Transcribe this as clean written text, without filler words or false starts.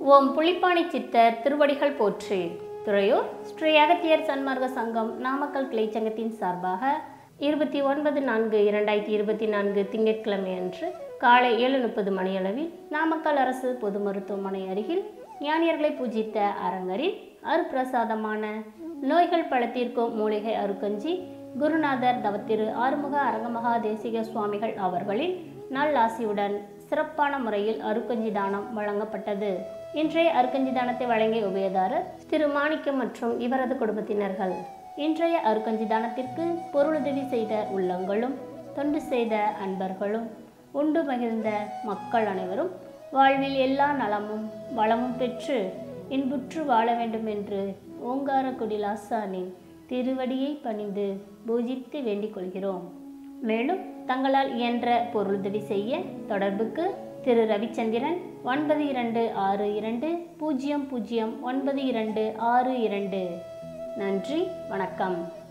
ஓம் புலிப்பாணி சித்தர் திருவடிகள் போற்றி. துறையூர் ஸ்ரீ அகத்தியர் சன்மார்க்க சங்கம் நாமக்கல் கிளைச்சங்கத்தின் சார்பாக 29/4/2024 திங்கட்கிழமை அன்று காலை 7:30 மணியளவில் நாமக்கல் அரசு பொது மருத்துவமனை அருகில் ஞானியர்களை பூஜித்த அரங்கரில் அருப்பிரசாதமான நோய்கள் பலத்திற்கும் மூலிகை அருக்கஞ்சி குருநாதர் தவத்திரு ஆறுமுக அரங்கமகா தேசிக சுவாமிகள் அவர்களின் நல்லாசியுடன் சிறப்பான முறையில் அருக்கஞ்சி தானம் வழங்கப்பட்டது. இன்றைய அருக்கஞ்சி தானத்தை வழங்கிய உபயதாரர் திரு மாணிக்கம் மற்றும் இவரது குடும்பத்தினர்கள். இன்றைய அருக்கஞ்சி தானத்திற்கு பொருளுதவி செய்த உள்ளங்களும் தொண்டு செய்த அன்பர்களும் உண்டு மகிழ்ந்த மக்கள் அனைவரும் வாழ்வில் எல்லா நலமும் வளமும் பெற்று இன்புற்று வாழ வேண்டும் என்று ஓங்காரக்குடி லாசானின் திருவடியை பணிந்து பூஜித்து வேண்டிக் கொள்கிறோம். மேலும் தங்களால் இயன்ற பொருளுதவி செய்ய தொடர்புக்கு திரு ரவிச்சந்திரன் 9262009262. நன்றி, வணக்கம்.